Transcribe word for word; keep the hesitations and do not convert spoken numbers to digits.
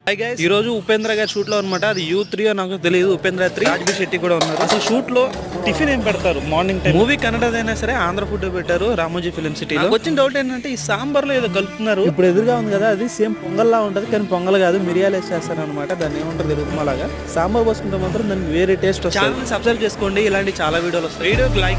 Hi guys, ఈ రోజు ఉపేంద్ర గారి షూట్ లో అనమాట. అది యూ త్రీ నాకు తెలియదు, ఉపేంద్ర త్రీ. రాజ్బీ శెట్టి కూడా ఉన్నారు. అసలు షూట్ లో టిఫిన్ ఏం పెడతారు మార్నింగ్ టైం? మూవీ కన్నడదైనా సరే ఆంధ్ర ఫుడ్ పెట్టారు రామోజీ ఫిలిం సిటీలో. వచ్చిన డౌట్ ఏంటంటే ఈ సాంబార్ లో ఏదో కలుపుతున్నారు. ఇప్పుడు ఎదురుగా ఉంది కదా, అది సేమ్ పొంగల్లా ఉంటది కానీ పొంగల్ కాదు, మిరియాలు వేసేస్తారు అనమాట. దాన్ని ఏమంటారు తెలుగు లాగా. సాంబార్ పోసుకుంటే మాత్రం దానికి వేరే టేస్ట్ వస్తుంది. ఛానల్ సబ్స్క్రైబ్ చేసుకోండి, ఇలాంటి చాలా వీడియోలు వస్తాయి. వీడియోకి లైక్